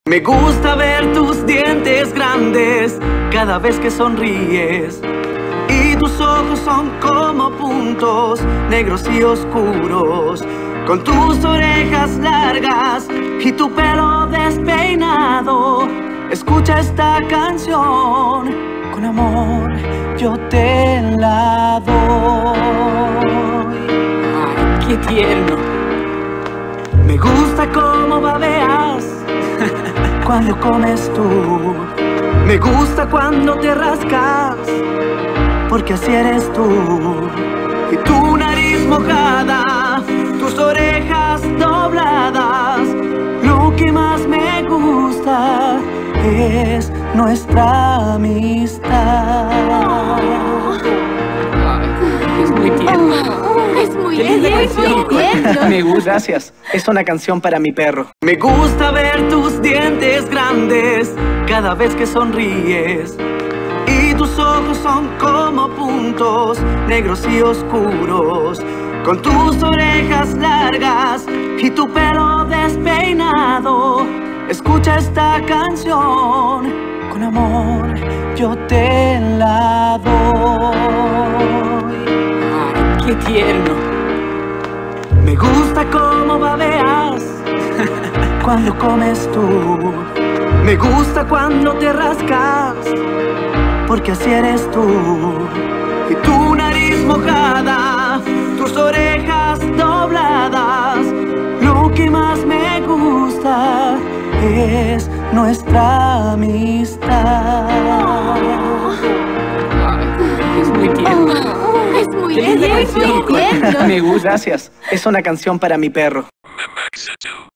Me gusta ver tus dientes grandes cada vez que sonríes, y tus ojos son como puntos negros y oscuros, con tus orejas largas y tu pelo despeinado. Escucha esta canción, con amor yo te la doy. Ay, qué tierno. Me gusta cómo babeas cuando comes tú. Me gusta cuando te rascas, porque así eres tú. Y tu nariz mojada, tus orejas dobladas. Lo que más me gusta es nuestra amistad. Es muy tierno. Es muy tierno. Me gusta. Gracias. Es una canción para mi perro. Me gusta ver tus dientes grandes cada vez que sonríes, y tus ojos son como puntos negros y oscuros, con tus orejas largas y tu pelo despeinado. Escucha esta canción, con amor yo te la doy. Ay, qué tierno. Me gusta cómo babeas cuando comes tú. Me gusta cuando te rascas, porque así eres tú. Y tu nariz mojada, tus orejas dobladas. Lo que más me gusta es nuestra amistad. Es muy tierno. Es muy tierno. Me gusta. Gracias. Es una canción para mi perro.